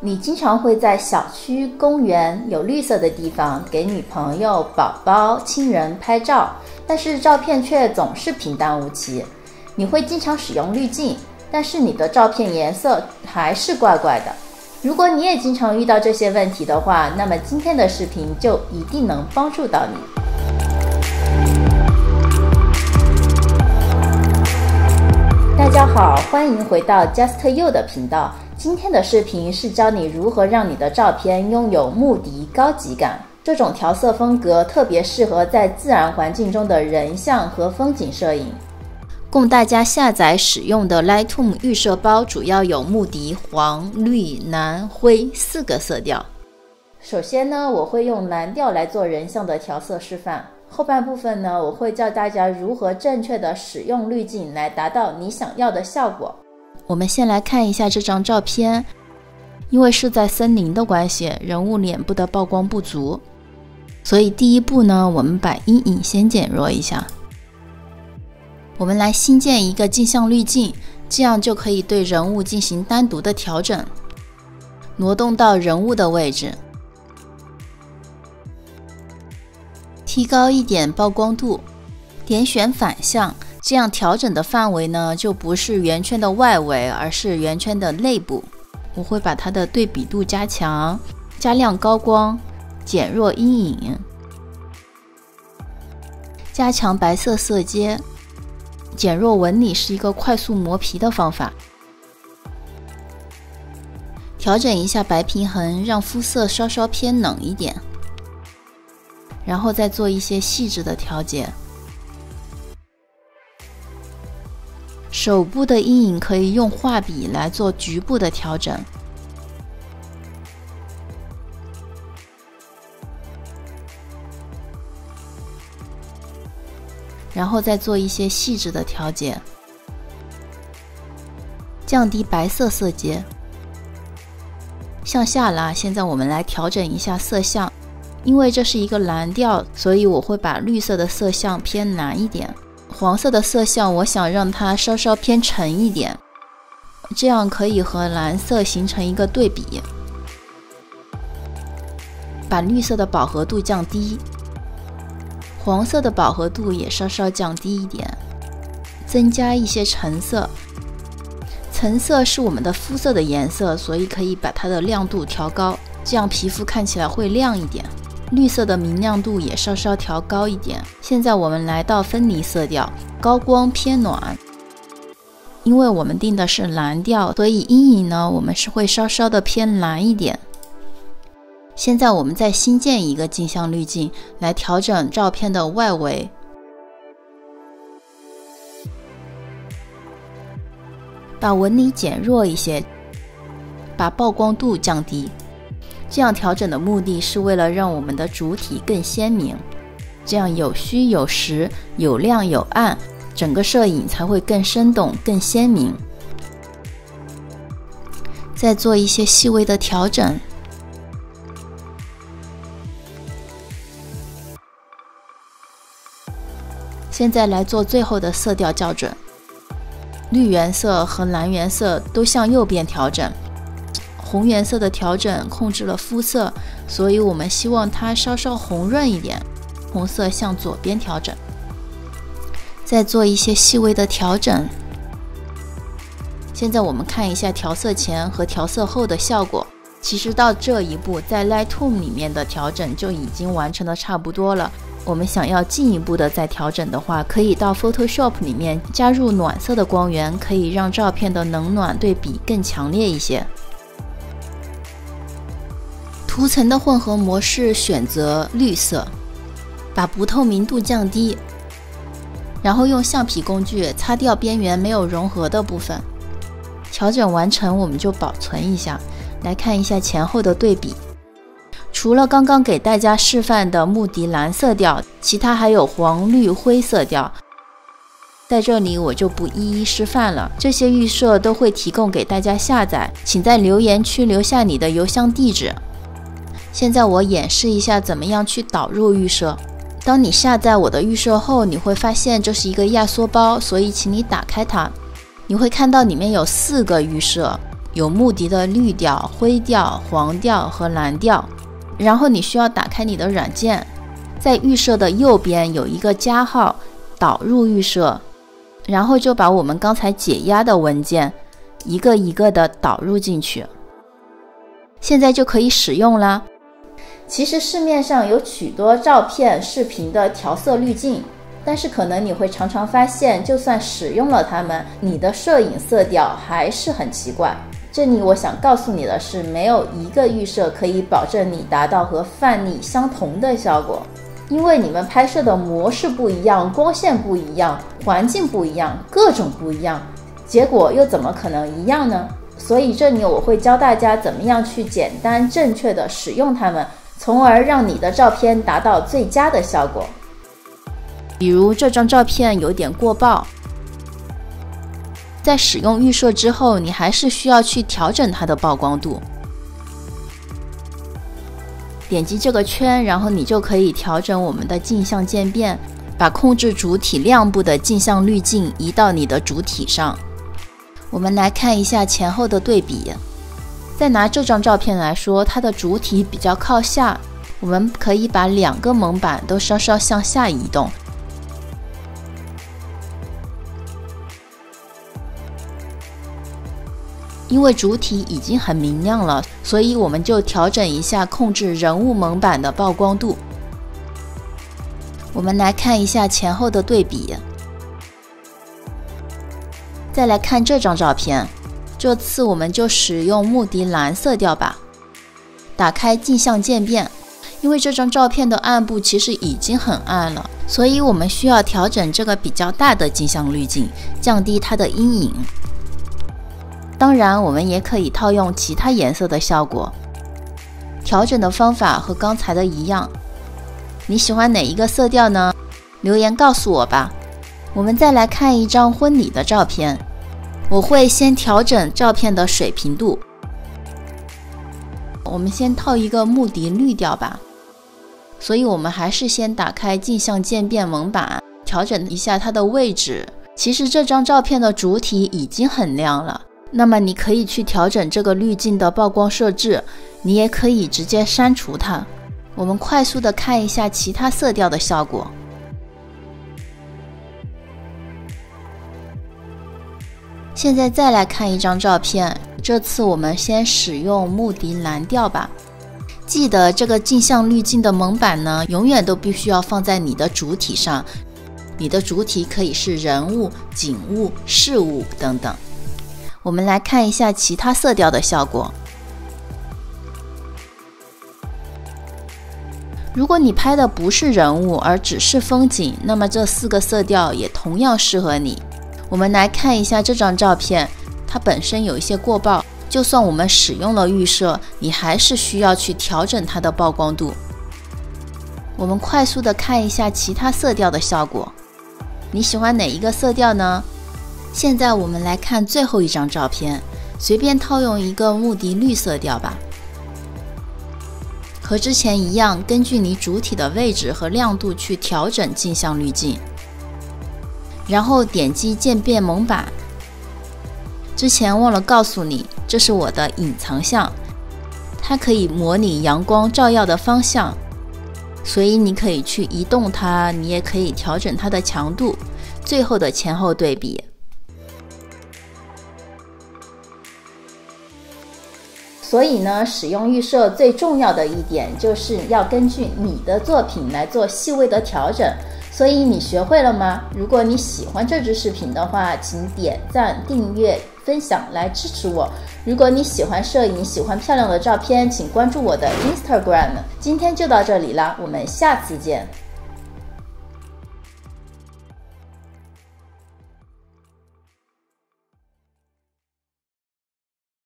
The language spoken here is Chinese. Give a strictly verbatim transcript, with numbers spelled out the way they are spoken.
你经常会在小区、公园有绿色的地方给女朋友、宝宝、亲人拍照，但是照片却总是平淡无奇。你会经常使用滤镜，但是你的照片颜色还是怪怪的。如果你也经常遇到这些问题的话，那么今天的视频就一定能帮助到你。大家好，欢迎回到 Just You 的频道。今天的视频是教你如何让你的照片拥有穆迪高级感。这种调色风格特别适合在自然环境中的人像和风景摄影。供大家下载使用的 Lightroom 预设包主要有穆迪、黄、绿、蓝、灰四个色调。首先呢，我会用蓝调来做人像的调色示范。后半部分呢，我会教大家如何正确的使用滤镜来达到你想要的效果。我们先来看一下这张照片，因为是在森林的关系，人物脸部的曝光不足，所以第一步呢，我们把阴影先减弱一下。我们来新建一个镜像滤镜，这样就可以对人物进行单独的调整，挪动到人物的位置，提高一点曝光度，点选反向，这样调整的范围呢，就不是圆圈的外围，而是圆圈的内部。我会把它的对比度加强，加亮高光，减弱阴影，加强白色色阶，减弱纹理是一个快速磨皮的方法。调整一下白平衡，让肤色稍稍偏冷一点，然后再做一些细致的调节。手部的阴影可以用画笔来做局部的调整，然后再做一些细致的调节，降低白色色阶，向下拉。现在我们来调整一下色相，因为这是一个蓝调，所以我会把绿色的色相偏蓝一点，黄色的色相我想让它稍稍偏沉一点，这样可以和蓝色形成一个对比。把绿色的饱和度降低，黄色的饱和度也稍稍降低一点，增加一些橙色。橙色是我们的肤色的颜色，所以可以把它的亮度调高，这样皮肤看起来会亮一点。绿色的明亮度也稍稍调高一点。现在我们来到分离色调，高光偏暖。因为我们定的是蓝调，所以阴影呢，我们是会稍稍的偏蓝一点。现在我们再新建一个镜像滤镜，来调整照片的外围。把纹理减弱一些，把曝光度降低。这样调整的目的是为了让我们的主体更鲜明，这样有虚有实，有亮有暗，整个摄影才会更生动、更鲜明。再做一些细微的调整。现在来做最后的色调校准，绿原色和蓝原色都向右边调整。红原色的调整控制了肤色，所以我们希望它稍稍红润一点，红色向左边调整。再做一些细微的调整。现在我们看一下调色前和调色后的效果。其实到这一步，在 Lightroom 里面的调整就已经完成的差不多了。我们想要进一步的再调整的话，可以到 Photoshop 里面加入暖色的光源，可以让照片的冷暖对比更强烈一些。图层的混合模式选择绿色，把不透明度降低，然后用橡皮工具擦掉边缘没有融合的部分。调整完成，我们就保存一下，来看一下前后的对比。除了刚刚给大家示范的穆迪蓝色调，其他还有黄、绿、灰色调。在这里我就不一一示范了，这些预设都会提供给大家下载，请在留言区留下你的邮箱地址。现在我演示一下怎么样去导入预设。当你下载我的预设后，你会发现这是一个压缩包，所以请你打开它。你会看到里面有四个预设， 有木笛的绿调、灰调、黄调和蓝调。然后你需要打开你的软件，在预设的右边有一个加号，导入预设，然后就把我们刚才解压的文件一个一个的导入进去。现在就可以使用了。其实市面上有许多照片、视频的调色滤镜，但是可能你会常常发现，就算使用了它们，你的摄影色调还是很奇怪。这里我想告诉你的是，没有一个预设可以保证你达到和范例相同的效果，因为你们拍摄的模式不一样，光线不一样，环境不一样，各种不一样，结果又怎么可能一样呢？所以这里我会教大家怎么样去简单正确的使用它们，从而让你的照片达到最佳的效果。比如这张照片有点过曝，在使用预设之后，你还是需要去调整它的曝光度。点击这个圈，然后你就可以调整我们的镜像渐变，把控制主体亮部的镜像滤镜移到你的主体上。我们来看一下前后的对比。再拿这张照片来说，它的主体比较靠下，我们可以把两个蒙版都稍稍向下移动。因为主体已经很明亮了，所以我们就调整一下控制人物蒙版的曝光度。我们来看一下前后的对比。再来看这张照片，这次我们就使用木笛蓝色调吧。打开镜像渐变，因为这张照片的暗部其实已经很暗了，所以我们需要调整这个比较大的镜像滤镜，降低它的阴影。当然，我们也可以套用其他颜色的效果。调整的方法和刚才的一样。你喜欢哪一个色调呢？留言告诉我吧。我们再来看一张婚礼的照片，我会先调整照片的水平度。我们先套一个木笛绿调吧，所以我们还是先打开镜像渐变蒙版，调整一下它的位置。其实这张照片的主体已经很亮了，那么你可以去调整这个滤镜的曝光设置，你也可以直接删除它。我们快速的看一下其他色调的效果。现在再来看一张照片，这次我们先使用木笛蓝调吧。记得这个镜像滤镜的蒙版呢，永远都必须要放在你的主体上。你的主体可以是人物、景物、事物等等。我们来看一下其他色调的效果。如果你拍的不是人物，而只是风景，那么这四个色调也同样适合你。我们来看一下这张照片，它本身有一些过曝，就算我们使用了预设，你还是需要去调整它的曝光度。我们快速的看一下其他色调的效果。你喜欢哪一个色调呢？现在我们来看最后一张照片，随便套用一个木笛绿色调吧。和之前一样，根据你主体的位置和亮度去调整镜像滤镜，然后点击渐变蒙版。之前忘了告诉你，这是我的隐藏像，它可以模拟阳光照耀的方向，所以你可以去移动它，你也可以调整它的强度，最后的前后对比。所以呢，使用预设最重要的一点就是要根据你的作品来做细微的调整。所以你学会了吗？如果你喜欢这支视频的话，请点赞、订阅、分享来支持我。如果你喜欢摄影，喜欢漂亮的照片，请关注我的 Instagram。今天就到这里了，我们下次见。